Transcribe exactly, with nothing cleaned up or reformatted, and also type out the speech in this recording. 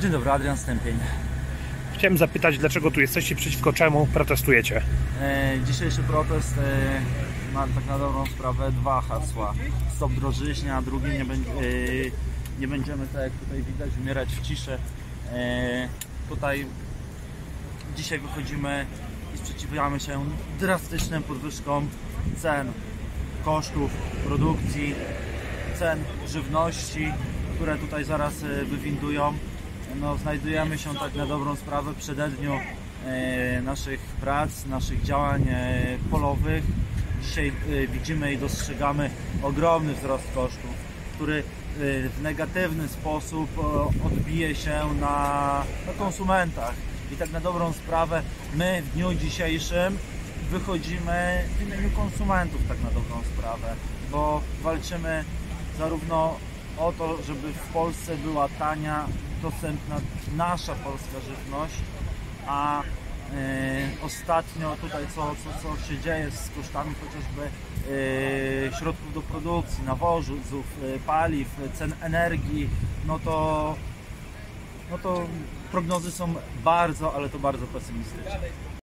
Dzień dobry, Adrian Stępień. Chciałem zapytać, dlaczego tu jesteście, przeciwko czemu protestujecie? E, dzisiejszy protest e, ma tak na dobrą sprawę dwa hasła. Stop drożyźnie, a drugie nie, będzie, e, nie będziemy, tak jak tutaj widać, umierać w ciszy. E, tutaj dzisiaj wychodzimy i sprzeciwiamy się drastycznym podwyżkom cen, kosztów produkcji, cen żywności, które tutaj zaraz wywindują. No, znajdujemy się tak na dobrą sprawę w przededniu e, naszych prac, naszych działań e, polowych. Dzisiaj e, widzimy i dostrzegamy ogromny wzrost kosztów, który e, w negatywny sposób e, odbije się na, na konsumentach. I tak na dobrą sprawę my w dniu dzisiejszym wychodzimy w imieniu konsumentów, tak na dobrą sprawę, bo walczymy zarówno o to, żeby w Polsce była tania, dostępna nasza polska żywność, a e, ostatnio tutaj co, co, co się dzieje z kosztami chociażby e, środków do produkcji, nawozów, e, paliw, cen energii, no to, no to prognozy są bardzo, ale to bardzo pesymistyczne.